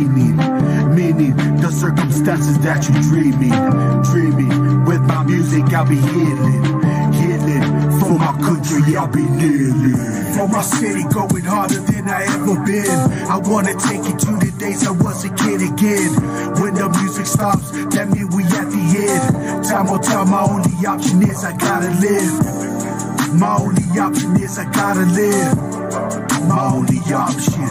meaning the circumstances that you're dreaming. With my music I'll be healing. For my country I'll be kneeling. For my city going harder than I ever been. I wanna take you to the days I was a kid again. When the music stops, that means we at the end. Time will tell, my only option is I gotta live. My only option is I gotta live. My only option.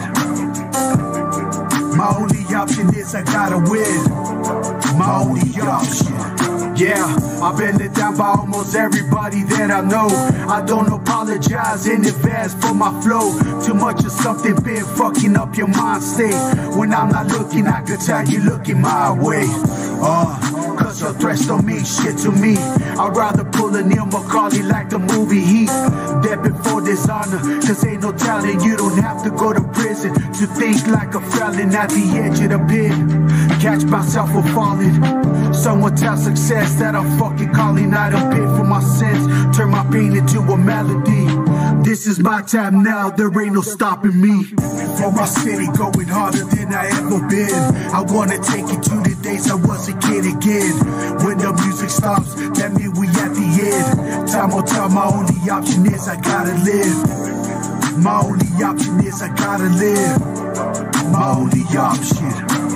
My only option is I gotta win. My only option. Yeah, I've been let down by almost everybody that I know. I don't apologize in advance for my flow. Too much of something been fucking up your mind state. When I'm not looking, I can tell you looking my way. Cause your threats don't mean shit to me. I'd rather pull a Neil McCauley like the movie Heat. Dead before dishonor, cause ain't no telling. You don't have to go to prison to think like a felon at the edge of the pit. Catch myself for falling. Someone tell success that I'm fucking calling. I done paid for my sins, turn my pain into a melody. This is my time now, there ain't no stopping me. For my city going harder than I ever been. I wanna take you to the days I was a kid again. When the music stops, that means we at the end. Time will tell, my only option is I gotta live. My only option is I gotta live. My only option.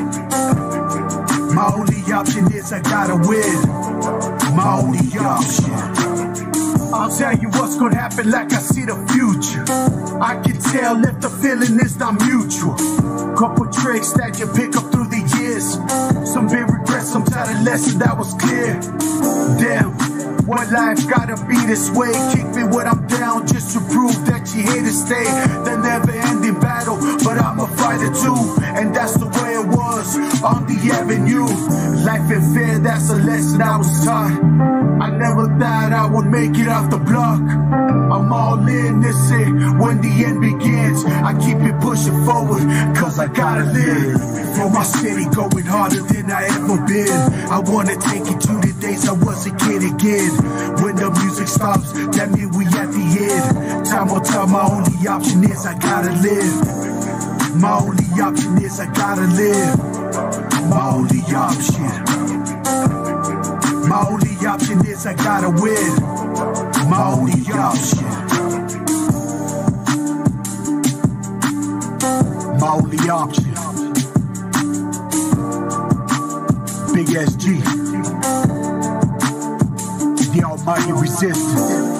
My only option is I gotta win. My only option. I'll tell you what's gonna happen like I see the future. I can tell if the feeling is not mutual. Couple tricks that you pick up through the years. Some big regrets, some tired lesson that was clear. Damn, what life gotta be this way. Kick me when I'm down just to prove that you here to stay. The never ending battle, but I'm a fighter too. And that's the way it was on the avenue. Life ain't fair, that's a lesson I was taught. I never thought I would make it off the block. I'm all in this it when the end begins. I keep it pushing forward, cause I gotta live. For my city going harder than I ever been. I wanna take you to the days I was a kid again. When the music stops, that means we at the end. Time will tell, my only option is I gotta live. My only option is I gotta live. My only option. My only option is I gotta win. My only option. My only option. Big SG. The almighty resistance.